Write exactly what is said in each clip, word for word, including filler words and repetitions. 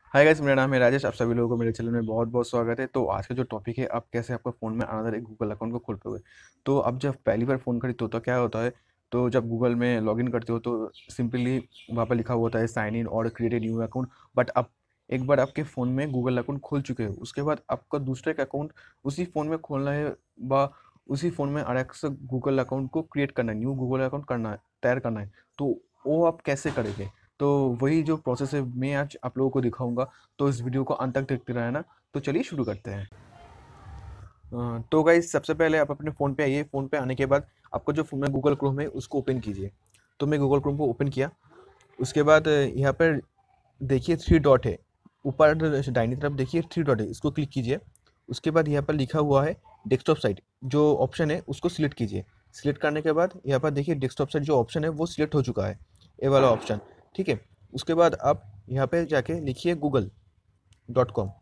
Hi guys, मेरा नाम है राजेश। आप सभी लोगों को मेरे चैनल में बहुत बहुत स्वागत है। तो आज का जो टॉपिक है, आप कैसे आपका फ़ोन में अनदर एक गूगल अकाउंट को खोल पाओगे। तो अब जब पहली बार फ़ोन खरीदते हो तो क्या होता है, तो जब गूगल में लॉगिन करते हो तो सिंपली वहाँ पर लिखा हुआ होता है साइन इन और create a new account. But अब एक बार आपके फ़ोन में गूगल अकाउंट खोल चुके हो, उसके बाद आपका दूसरा एक अकाउंट उसी फ़ोन में खोलना है, व उसी फ़ोन में अलग से गूगल अकाउंट को क्रिएट करना है, न्यू गूगल अकाउंट करना है, तैयार करना है। तो वो आप कैसे करेंगे? तो वही जो प्रोसेस है मैं आज आप लोगों को दिखाऊंगा। तो इस वीडियो को अंत तक देखते रहना। तो चलिए शुरू करते हैं। अ, तो गाइस, सबसे पहले आप अपने फ़ोन पे आइए। फ़ोन पे आने के बाद आपका जो फ़ोन में गूगल क्रोम है उसको ओपन कीजिए। तो मैं गूगल क्रोम को ओपन किया। उसके बाद अ, यहाँ पर देखिए थ्री डॉट है, ऊपर दाहिनी तरफ देखिए थ्री डॉट है, इसको क्लिक कीजिए। उसके बाद यहाँ पर लिखा हुआ है डेस्कटॉप साइट, जो ऑप्शन है उसको सिलेक्ट कीजिए। सिलेक्ट करने के बाद यहाँ पर देखिए डेस्कटॉप साइट जो ऑप्शन है वो सिलेक्ट हो चुका है, ये वाला ऑप्शन। ठीक है। उसके बाद आप यहाँ पे जाके लिखिए Google dot com.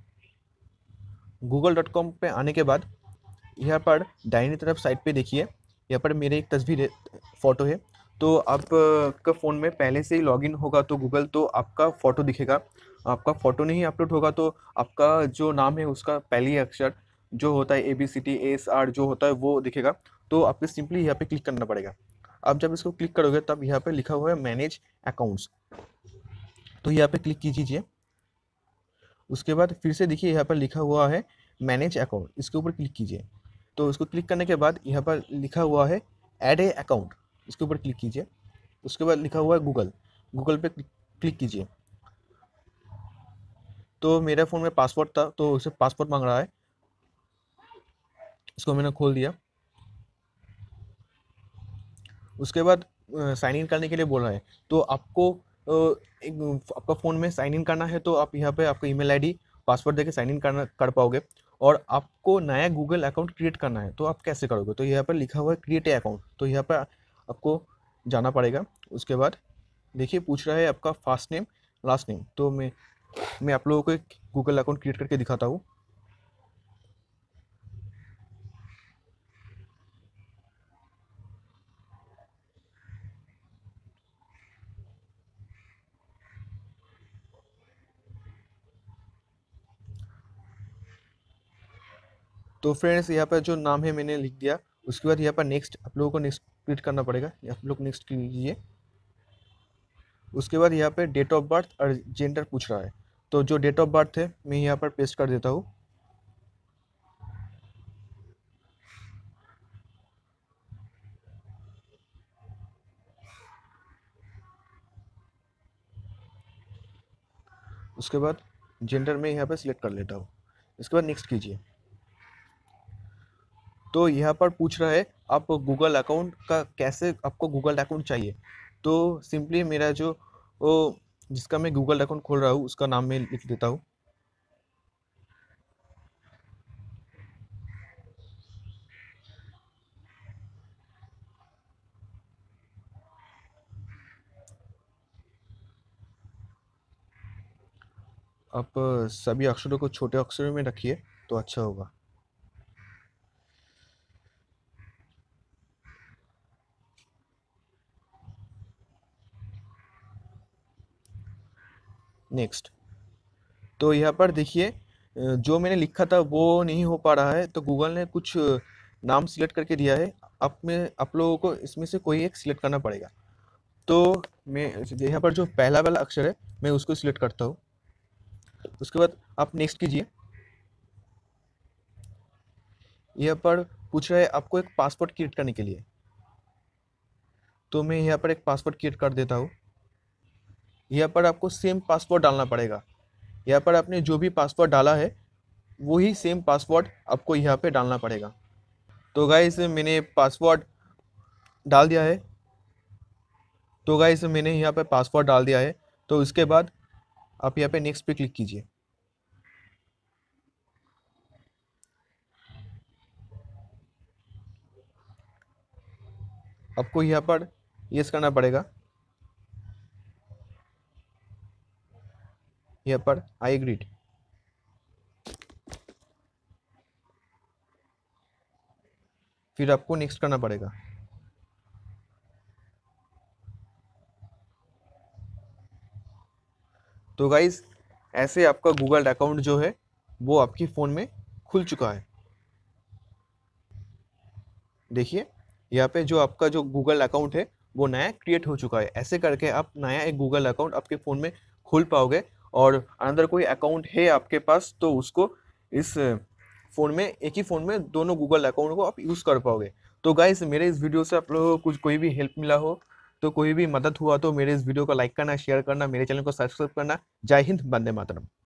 Google dot com पे आने के बाद यहाँ पर दाहिनी तरफ साइड पे देखिए, यहाँ पर मेरी एक तस्वीर है, फ़ोटो है। तो आपका फ़ोन में पहले से ही लॉगिन होगा तो गूगल, तो आपका फ़ोटो दिखेगा। आपका फ़ोटो नहीं अपलोड होगा तो आपका जो नाम है उसका पहली अक्षर जो होता है A B C T S R जो होता है वो दिखेगा। तो आपको सिंपली यहाँ पे क्लिक करना पड़ेगा। आप जब इसको क्लिक करोगे तब यहाँ पे लिखा हुआ है मैनेज अकाउंट्स, तो यहाँ पे क्लिक कीजिए। उसके बाद फिर से देखिए यहाँ पर लिखा हुआ है मैनेज अकाउंट, इसके ऊपर क्लिक कीजिए। तो इसको क्लिक करने के बाद यहाँ पर लिखा हुआ है ऐड ए अकाउंट, इसके ऊपर क्लिक कीजिए। उसके बाद लिखा हुआ है गूगल, गूगल पे क्लिक कीजिए। तो मेरे फ़ोन में पासवर्ड था तो उसे पासवर्ड मांग रहा है, इसको मैंने खोल दिया। उसके बाद साइन इन करने के लिए बोल रहा है। तो आपको अ, एक आपका फ़ोन में साइन इन करना है तो आप यहाँ पे आपका ईमेल आईडी पासवर्ड देके साइन इन करना कर पाओगे। और आपको नया गूगल अकाउंट क्रिएट करना है तो आप कैसे करोगे, तो यहाँ पर लिखा हुआ है क्रिएट ए अकाउंट, तो यहाँ पर आपको जाना पड़ेगा। उसके बाद देखिए पूछ रहा है आपका फर्स्ट नेम लास्ट नेम। तो मैं मैं आप लोगों को एक गूगल अकाउंट क्रिएट करके दिखाता हूँ। तो फ्रेंड्स यहाँ पर जो नाम है मैंने लिख दिया। उसके बाद यहाँ पर नेक्स्ट आप लोगों को नेक्स्ट क्लिक करना पड़ेगा, आप लोग नेक्स्ट कीजिए। उसके बाद यहाँ पे डेट ऑफ बर्थ और जेंडर पूछ रहा है। तो जो डेट ऑफ बर्थ है मैं यहाँ पर पेस्ट कर देता हूँ। उसके बाद जेंडर में यहाँ पे सिलेक्ट कर लेता हूँ। इसके बाद नेक्स्ट कीजिए। तो यहाँ पर पूछ रहा है आप गूगल अकाउंट का कैसे आपको गूगल अकाउंट चाहिए। तो सिंपली मेरा जो वो जिसका मैं गूगल अकाउंट खोल रहा हूँ उसका नाम मैं लिख देता हूँ। आप सभी अक्षरों को छोटे अक्षरों में रखिए तो अच्छा होगा। नेक्स्ट। तो यहाँ पर देखिए अ, जो मैंने लिखा था वो नहीं हो पा रहा है, तो गूगल ने कुछ अ, नाम सिलेक्ट करके दिया है। आप में आप लोगों को इसमें से कोई एक सिलेक्ट करना पड़ेगा। तो मैं यहाँ पर जो पहला वाला अक्षर है मैं उसको सिलेक्ट करता हूँ। उसके बाद आप नेक्स्ट कीजिए। यहाँ पर पूछ रहा है आपको एक पासवर्ड क्रिएट करने के लिए। तो मैं यहाँ पर एक पासवर्ड क्रिएट कर देता हूँ। यहाँ पर आपको सेम पासवर्ड डालना पड़ेगा। यहाँ पर आपने जो भी पासवर्ड डाला है वही सेम पासवर्ड आपको यहाँ पे डालना पड़ेगा। तो गाइस मैंने पासवर्ड डाल दिया है। तो गाइस मैंने यहाँ पे पासवर्ड डाल दिया है। तो उसके बाद आप यहाँ पे नेक्स्ट पे क्लिक कीजिए। आपको यहाँ पर यस करना पड़ेगा। यहाँ पर आई एग्रीड। फिर आपको नेक्स्ट करना पड़ेगा। तो गाइस ऐसे आपका गूगल अकाउंट जो है वो आपके फ़ोन में खुल चुका है। देखिए, यहाँ पे जो आपका जो गूगल अकाउंट है वो नया क्रिएट हो चुका है। ऐसे करके आप नया एक गूगल अकाउंट आपके फ़ोन में खोल पाओगे, और अनदर कोई अकाउंट है आपके पास तो उसको इस फ़ोन में, एक ही फ़ोन में दोनों गूगल अकाउंट को आप यूज़ कर पाओगे। तो गाइस, मेरे इस वीडियो से आप लोगों को कुछ कोई भी हेल्प मिला हो, तो कोई भी मदद हुआ तो मेरे इस वीडियो को लाइक करना, शेयर करना, मेरे चैनल को सब्सक्राइब करना। जय हिंद, वंदे मातरम।